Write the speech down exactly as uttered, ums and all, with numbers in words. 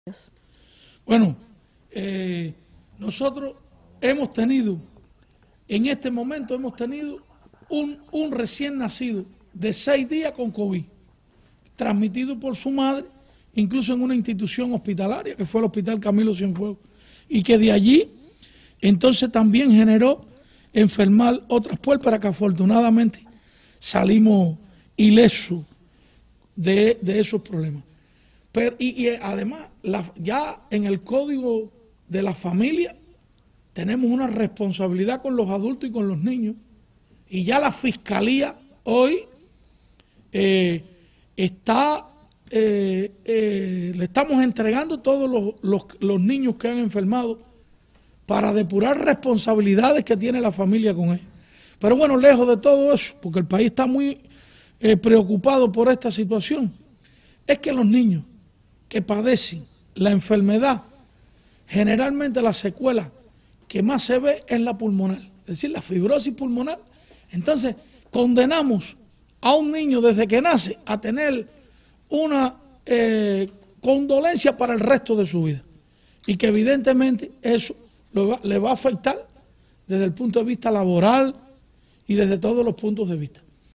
Bueno, eh, nosotros hemos tenido, en este momento hemos tenido un, un recién nacido de seis días con COVID, transmitido por su madre, incluso en una institución hospitalaria, que fue el Hospital Camilo Cienfuegos, y que de allí entonces también generó enfermar otras puérperas, que afortunadamente salimos ilesos de, de esos problemas. Pero, y, y además, la, ya en el Código de la Familia tenemos una responsabilidad con los adultos y con los niños, y ya la Fiscalía hoy eh, está, eh, eh, le estamos entregando todos los, los, los niños que han enfermado para depurar responsabilidades que tiene la familia con ellos. Pero bueno, lejos de todo eso, porque el país está muy eh, preocupado por esta situación, es que los niños que padecen la enfermedad, generalmente la secuela que más se ve es la pulmonar, es decir, la fibrosis pulmonar. Entonces, condenamos a un niño desde que nace a tener una eh, condolencia para el resto de su vida, y que evidentemente eso lo va, le va a afectar desde el punto de vista laboral y desde todos los puntos de vista.